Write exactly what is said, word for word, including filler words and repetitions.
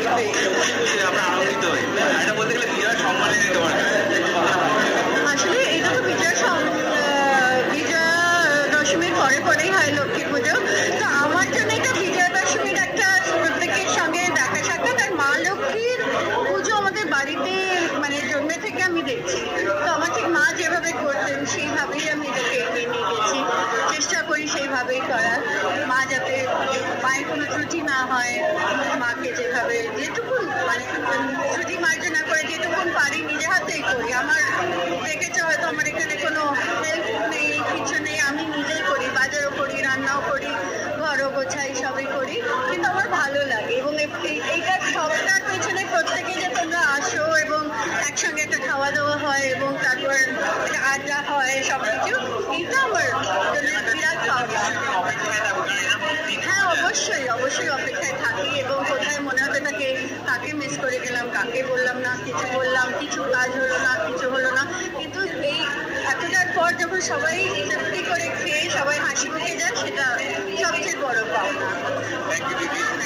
আসলে এটা তো বিজয়া বিজয়া দশমীর পরে পরেই হয় লক্ষ্মী পুজো। তো আমার জন্য এটা বিজয়া দশমীর একটা প্রত্যেকের সঙ্গে দেখা সাক্ষাৎ। আর মা লক্ষ্মীর পুজো আমাদের বাড়িতে মানে জন্মে থেকে আমি দেখছি, তো আমার ঠিক মা যেভাবে করতেন সেইভাবেই আমি এটাকে এগিয়ে নিয়ে গেছি, চেষ্টা করি সেইভাবেই করার। মা যাতে মায়ের কোনো ত্রুটি না হয়, মাকে যেভাবে যেটুকুন মানে ত্রুটি মার্জনা করে যেটুকুন পারি নিজে হাতেই করি। আমার দেখেছে হয়তো আমার এখানে কোনো হেল্প নেই, কিছু নেই, আমি নিজেই করি, বাজারও করি, রান্নাও করি, ঘরও গোছাই, সবই করি, কিন্তু আমার ভালো লাগে। এবং এইটা সবটার পেছনে প্রত্যেকে যে তোমরা আসো এবং একসঙ্গে একটা খাওয়া দাওয়া হয় এবং তারপর একটা আড্ডা হয় সবকিছু, এটা আমার বিরাট পাওয়া। হ্যাঁ, অবশ্যই অবশ্যই অপেক্ষায় থাকি এবং কোথায় মনে হতে থাকে কাকে মিস করে গেলাম, কাকে বললাম না, কিছু বললাম, কিছু কাজ হলো না, কিছু হলো না। কিন্তু এই এতটার পর যখন সবাই তৃপ্তি করে খেয়ে সবাই হাসি মুখে যায়, সেটা সবচেয়ে বড় পাওনা।